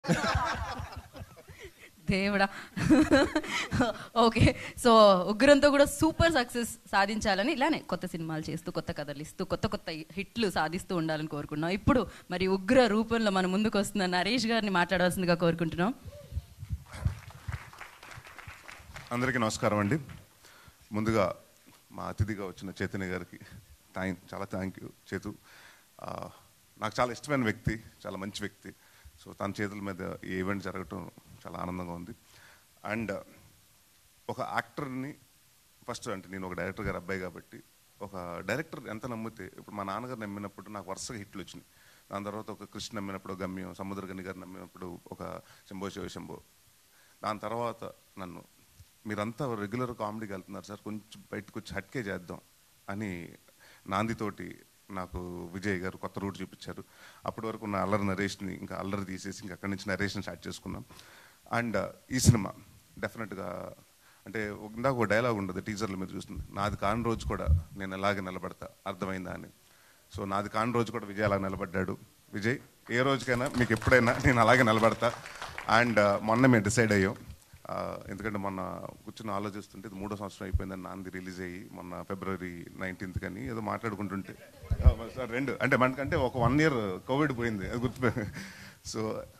దేవుడా. Okay, so ఉగ్రంతో కూడా super success సాధించాలని ఇలానే కొత్త సినిమాలు చేస్తూ కొత్త కథలు ఇస్తూ కొత్త కొత్త హిట్లు సాధిస్తూ ఉండాలని కోరుకున్నాం. ఇప్పుడు మరి ఉగ్ర రూపంలో మన ముందుకు వస్తున్న నరేష్ గారిని మాట్లాడవలసిందిగా కోరుకుంటున్నాం. అందరికీ నమస్కారం అండి. ముందుగా మా అతిథిగా వచ్చిన చైతన్య గారికి చాలా థ్యాంక్ యూ. చేతు నాకు చాలా ఇష్టమైన వ్యక్తి, చాలా మంచి వ్యక్తి. సో తన చేతుల మీద ఈ ఈవెంట్ జరగటం చాలా ఆనందంగా ఉంది. అండ్ ఒక యాక్టర్ని ఫస్ట్, అంటే నేను ఒక డైరెక్టర్ గారి అబ్బాయి కాబట్టి, ఒక డైరెక్టర్ ఎంత నమ్మితే, ఇప్పుడు మా నాన్నగారు నమ్మినప్పుడు నాకు వరుసగా హిట్లు వచ్చినాయి. దాని తర్వాత ఒక కృష్ణ నమ్మినప్పుడు గమ్యం, సముద్రగని గారు నమ్మినప్పుడు ఒక శంభో శివ శంభో. దాని తర్వాత నన్ను మీరంతా రెగ్యులర్ కామెడీకి వెళ్తున్నారు సార్, కొంచెం బయటకు వచ్చి హట్కే చేద్దాం అని నాందితోటి నాకు విజయ్ గారు కొత్త రూట్ చూపించారు. అప్పటి వరకు ఉన్న అల్లరి నరేష్ని ఇంకా అల్లరి తీసేసి ఇంకా అక్కడి నుంచి నరేష్ని స్టార్ట్ చేసుకున్నాం. అండ్ ఈ సినిమా డెఫినెట్గా, అంటే ఇందాక ఒక డైలాగ్ ఉండదు టీజర్లో మీరు చూస్తుంది, నాది కాని రోజు కూడా నేను ఎలాగే నిలబడతా, అర్థమైందా అని. సో నాది కాని రోజు కూడా విజయ్ అలా నిలబడ్డాడు. విజయ్, ఏ రోజుకైనా మీకు ఎప్పుడైనా నేను అలాగే నిలబడతా. అండ్ మొన్న మేము డిసైడ్ అయ్యాం, ఎందుకంటే మొన్న కూర్చొని ఆలోచిస్తుంటే ఇది 3వ సంవత్సరం అయిపోయిందని నాంది రిలీజ్ అయ్యి, మొన్న ఫిబ్రవరి 19th కానీ ఏదో మాట్లాడుకుంటుంటే సార్ 2 అంటే మనకంటే ఒక 1 year కోవిడ్ పోయింది, అది గుర్తుపోయింది. సో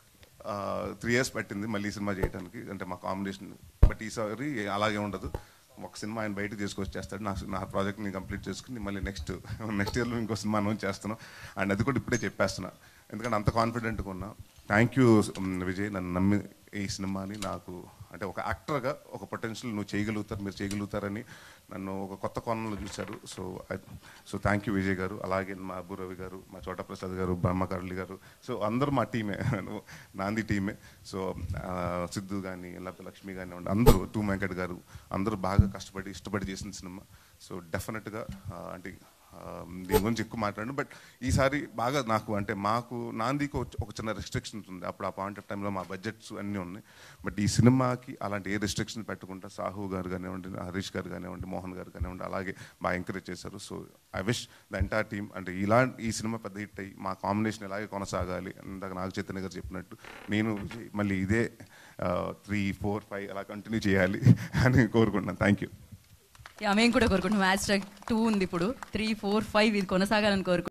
3 years పట్టింది మళ్ళీ ఈ సినిమా చేయడానికి, అంటే మా కాంబినేషన్. బట్ ఈసారి అలాగే ఉండదు, ఒక సినిమా ఆయన బయటకు తీసుకొచ్చి చేస్తాడు. నా ప్రాజెక్ట్ని కంప్లీట్ చేసుకుని మళ్ళీ నెక్స్ట్ ఇయర్లో ఇంకో సినిమా అనౌన్స్ చేస్తున్నాం. అండ్ అది కూడా ఇప్పుడే చెప్పేస్తున్నా, ఎందుకంటే అంత కాన్ఫిడెంట్గా ఉన్నా. థ్యాంక్ యూ విజయ్, నన్ను నమ్మి ఈ సినిమాని నాకు, అంటే ఒక యాక్టర్గా ఒక పొటెన్షియల్ మీరు చేయగలుగుతారని నన్ను ఒక కొత్త కోణంలో చూశారు. సో థ్యాంక్ యూ విజయ్ గారు. అలాగే మా అబ్బురవి గారు, మా చోటా ప్రసాద్ గారు, బ్రహ్మకారులి గారు, సో అందరూ మా టీమే, నాంది టీమే. సో సిద్ధు కానీ లేకపోతే లక్ష్మి కానీ అందరూ, టూ వెంకట్ గారు, అందరూ బాగా కష్టపడి ఇష్టపడి చేసిన సినిమా. సో డెఫినెట్గా అంటే దీని గురించి ఎక్కువ మాట్లాడండి. బట్ ఈసారి బాగా నాకు, అంటే మాకు నాందికి ఒక చిన్న రెస్ట్రిక్షన్స్ ఉంది అప్పుడు, ఆ పాయింట్ ఆఫ్ టైంలో మా బడ్జెట్స్ అన్నీ ఉన్నాయి. బట్ ఈ సినిమాకి అలాంటి ఏ రెస్ట్రిక్షన్ పెట్టకుండా సాహు గారు కానివ్వండి, హరీష్ గారు కానివ్వండి, మోహన్ గారు కానివ్వండి, అలాగే బాగా ఎంకరేజ్ చేశారు. So I wish the entire team, అంటే ఈ సినిమా పెద్ద హిట్ అయ్యి మా కాంబినేషన్ ఇలాగే కొనసాగాలి. ఇందాక నాగ చైతన్య గారు చెప్పినట్టు నేను మళ్ళీ ఇదే 3, 4, 5 అలా కంటిన్యూ చేయాలి అని కోరుకుంటున్నాను. Thank you. మేము కూడా కోరుకుంటున్నాం. #2 ఉంది ఇప్పుడు, 3, 4, 5 ఇది కొనసాగాలని కోరుకుంటున్నాం.